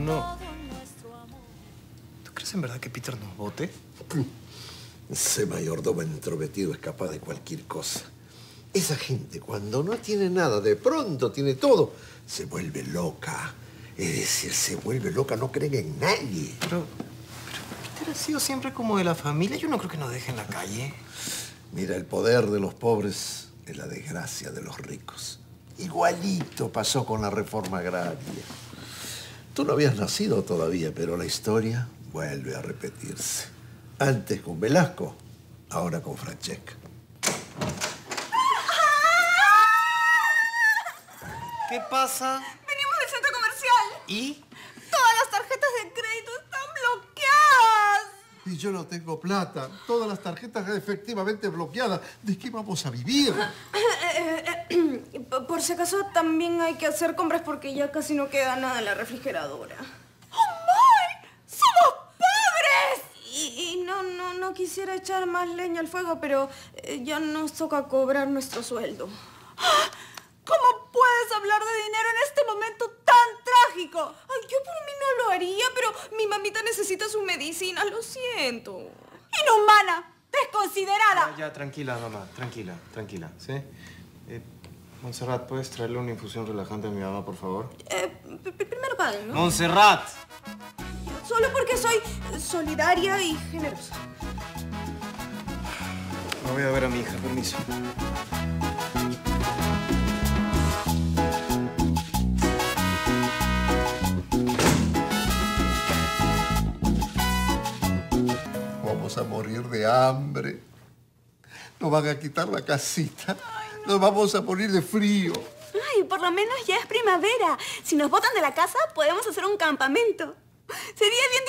no... ¿Tú crees en verdad que Peter nos vote? Ese mayordomo intrometido es capaz de cualquier cosa. Esa gente, cuando no tiene nada, de pronto tiene todo, se vuelve loca. Es decir, se vuelve loca, no creen en nadie. Pero Peter ha sido siempre como de la familia. Yo no creo que nos deje en la calle. Mira, el poder de los pobres es la desgracia de los ricos. Igualito pasó con la reforma agraria. Tú no habías nacido todavía, pero la historia vuelve a repetirse. Antes con Velasco, ahora con Francesca. ¿Qué pasa? Venimos del centro comercial. ¿Y? Todas las tarjetas de crédito están bloqueadas. Y yo no tengo plata. Todas las tarjetas efectivamente bloqueadas. ¿De qué vamos a vivir? Por si acaso, también hay que hacer compras porque ya casi no queda nada en la refrigeradora. ¡Oh, my! ¡Somos pobres! Y no quisiera echar más leña al fuego, pero ya nos toca cobrar nuestro sueldo. ¿Cómo puedes hablar de dinero en este momento tan trágico? Ay, yo por mí no lo haría, pero mi mamita necesita su medicina, lo siento. ¡Inhumana! ¡Desconsiderada! Ya, tranquila, mamá. Tranquila, ¿sí? Montserrat, ¿puedes traerle una infusión relajante a mi mamá, por favor? Primero paguen, ¿no? ¡Montserrat! Solo porque soy solidaria y generosa. Me voy a ver a mi hija, permiso. Vamos a morir de hambre. Nos van a quitar la casita. Nos vamos a morir de frío. Ay, por lo menos ya es primavera. Si nos botan de la casa, podemos hacer un campamento. Sería bien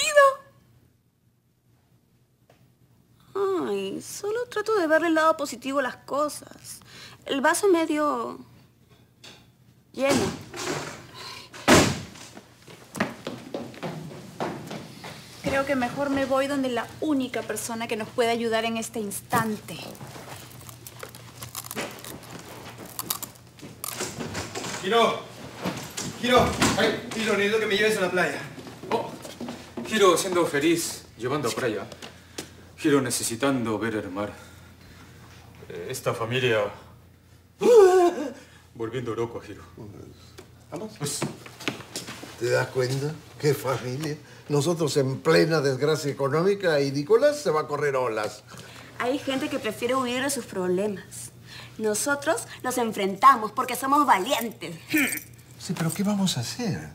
divertido. Ay, solo trato de verle el lado positivo a las cosas. El vaso medio lleno. Creo que mejor me voy donde la única persona que nos puede ayudar en este instante. ¡Giro! ¡Ay! Giro, necesito que me lleves a la playa. Oh, Giro siendo feliz, llevando a playa. Giro necesitando ver el mar. Esta familia... volviendo loco a Giro. ¿Vamos? Pues, ¿te das cuenta? ¿Qué familia? Nosotros en plena desgracia económica y Nicolás se va a correr olas. Hay gente que prefiere huir de sus problemas. Nosotros los enfrentamos porque somos valientes. Sí, pero ¿qué vamos a hacer?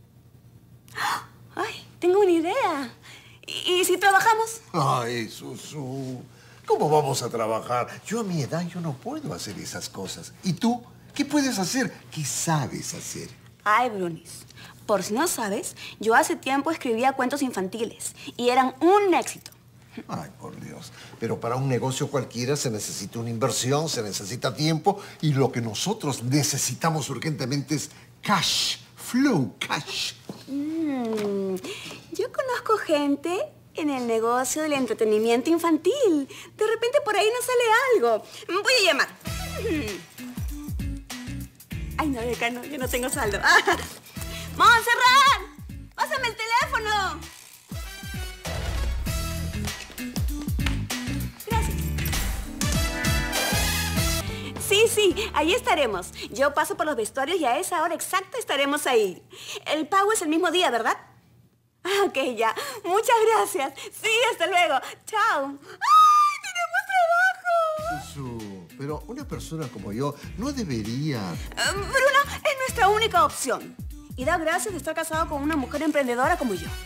Ay, tengo una idea. ¿Y si trabajamos? Ay, Susu, ¿cómo vamos a trabajar? Yo a mi edad yo no puedo hacer esas cosas. ¿Y tú? ¿Qué puedes hacer? ¿Qué sabes hacer? Ay, Brunis, por si no sabes, yo hace tiempo escribía cuentos infantiles y eran un éxito. Ay, por Dios. Pero para un negocio cualquiera se necesita una inversión, se necesita tiempo y lo que nosotros necesitamos urgentemente es cash, flow, cash. Yo conozco gente en el negocio del entretenimiento infantil. De repente por ahí nos sale algo. Voy a llamar. Ay, no, Beca, no, yo no tengo saldo. ¡Montserrat! ¡Pásame el teléfono! Gracias. Sí, ahí estaremos. Yo paso por los vestuarios y a esa hora exacta estaremos ahí. El pago es el mismo día, ¿verdad? Ah, ok, ya. Muchas gracias. Sí, hasta luego. Chao. ¡Ay, tenemos trabajo! Susu, pero una persona como yo no debería... Bruno es nuestra única opción. Y da gracias de estar casado con una mujer emprendedora como yo.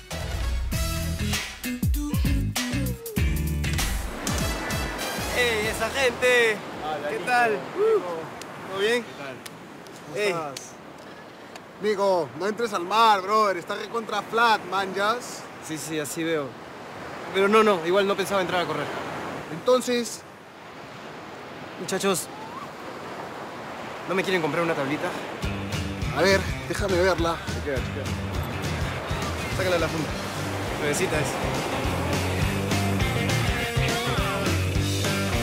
¡Ey, esa gente! ¿Qué tal? ¿Todo bien? ¿Qué tal? ¿Cómo Ey. estás? Amigo, no entres al mar, brother. Está recontra flat, manjas. Sí, así veo. Pero no, igual no pensaba entrar a correr. Entonces, Muchachos, ¿no me quieren comprar una tablita? a ver, déjame verla. Chequea. Sácala de la funda. Nuevecita es.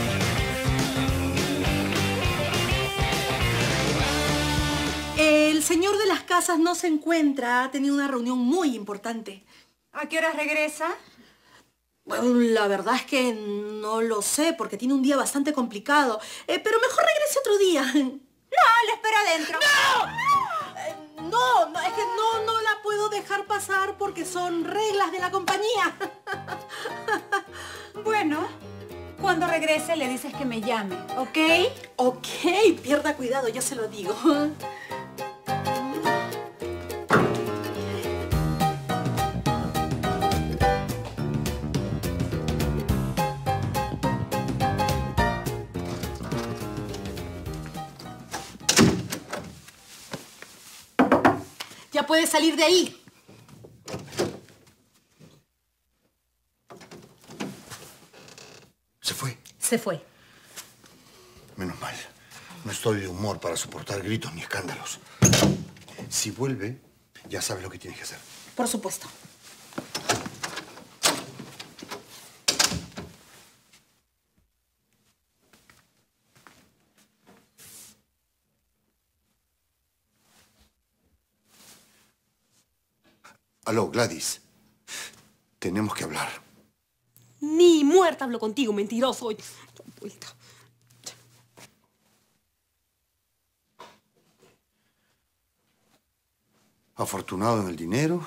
El señor señor de las casas no se encuentra. Ha tenido una reunión muy importante. ¿A qué horas regresa? Bueno, la verdad es que no lo sé, porque tiene un día bastante complicado. Pero mejor regrese otro día. No, le espero adentro. No, es que no la puedo dejar pasar porque son reglas de la compañía. Bueno, cuando regrese le dices que me llame, ¿ok? Ok, pierda cuidado, ya se lo digo. Ya puedes salir de ahí. ¿Se fue? Se fue. Menos mal. No estoy de humor para soportar gritos ni escándalos. Si vuelve, ya sabes lo que tienes que hacer. Por supuesto. Aló, Gladys. Tenemos que hablar. Ni muerta hablo contigo, mentiroso. Vuelta. Afortunado en el dinero.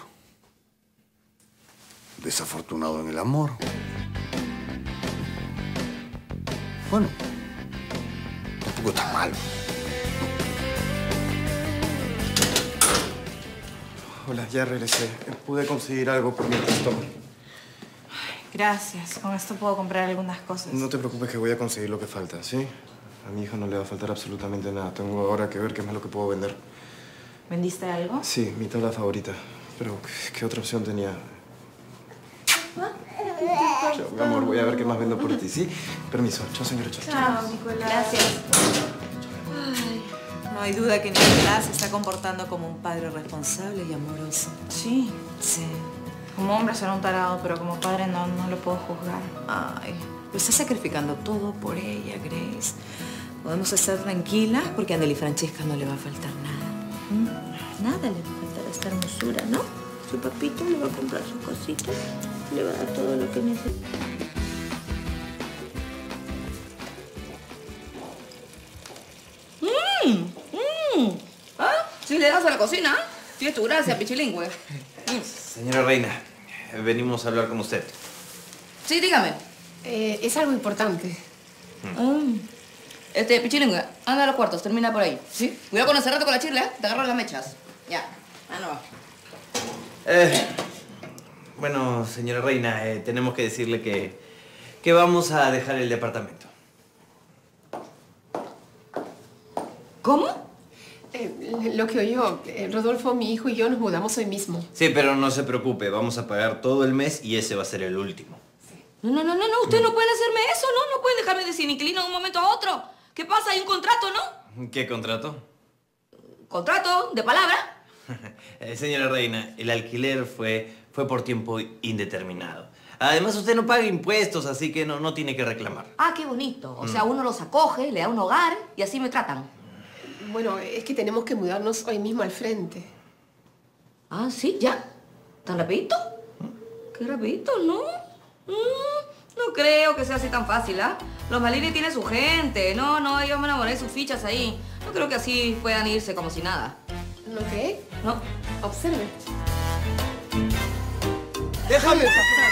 Desafortunado en el amor. Bueno, tampoco está mal. Hola, ya regresé. Pude conseguir algo por mientras tomo. Gracias. Con esto puedo comprar algunas cosas. No te preocupes que voy a conseguir lo que falta, ¿sí? A mi hijo no le va a faltar absolutamente nada. Tengo ahora que ver qué más lo que puedo vender. ¿Vendiste algo? Sí, mi tabla favorita. Pero, ¿qué otra opción tenía? Chao, mi amor, voy a ver qué más vendo por ti, ¿sí? Permiso. Chao, señora. Chao. Chao, Nicolás. Gracias. Ay, no hay duda que Nicolás se está comportando como un padre responsable y amoroso. Sí. Sí. Como hombre será un tarado, pero como padre no lo puedo juzgar. Ay, lo está sacrificando todo por ella, Grace. Podemos estar tranquilas porque a Nelly Francesca no le va a faltar nada. Nada le va a faltar a esta hermosura, ¿no? Su papito le va a comprar sus cositas, le va a dar todo lo que necesita. ¿Ah? ¿Sí le das a la cocina? Tienes tu gracia, pichilingüe. Señora Reina, venimos a hablar con usted. Sí, dígame. Es algo importante. Pichilingüe, anda a los cuartos, termina por ahí. ¿Sí? Cuidado con ese rato con la chirla, ¿eh? Te agarro las mechas. Ya. No va. Bueno, señora Reina, tenemos que decirle que vamos a dejar el departamento. ¿Cómo? Lo que oyó, Rodolfo, mi hijo y yo nos mudamos hoy mismo. Sí, pero no se preocupe, vamos a pagar todo el mes y ese va a ser el último. No, ustedes no pueden hacerme eso, ¿no? No pueden dejarme de sin inquilino de un momento a otro. ¿Qué pasa? Hay un contrato, ¿no? ¿Qué contrato? Contrato, de palabra. Señora Reina, el alquiler fue por tiempo indeterminado. Además, usted no paga impuestos, así que no tiene que reclamar. Ah, qué bonito. O sea, uno los acoge, le da un hogar y así me tratan. Bueno, es que tenemos que mudarnos hoy mismo al frente. Ah, ¿sí? ¿Ya? ¿Tan rapidito? Qué rapidito, ¿no? No creo que sea así tan fácil, ¿ah? Los Malini tienen su gente. No, ellos van a poner sus fichas ahí. No creo que así puedan irse como si nada. ¿No cree? No. Observe. ¡Déjame!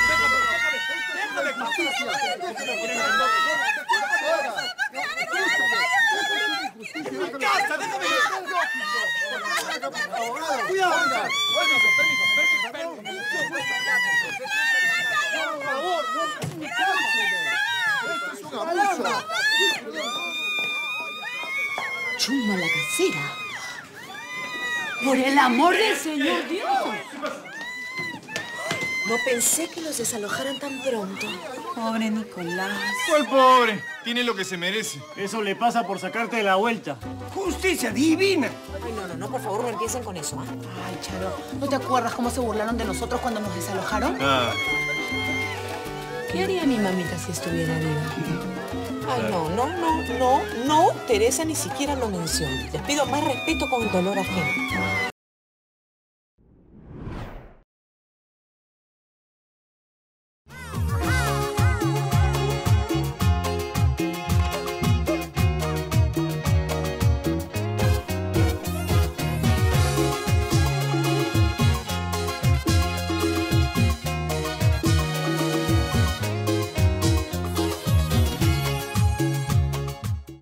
Chuma la casera. Por el amor del Señor Dios. No pensé que los desalojaran tan pronto. Pobre Nicolás. ¿Cuál pobre? Tiene lo que se merece. Eso le pasa por sacarte de la vuelta. ¡Justicia divina! Ay, no, por favor, no empiecen con eso, ¿ah? Ay, Charo, ¿no te acuerdas cómo se burlaron de nosotros cuando nos desalojaron? Ah. ¿Qué haría mi mamita si estuviera viva? Ay, no, Teresa, ni siquiera lo menciones. Les pido más respeto con el dolor ajeno.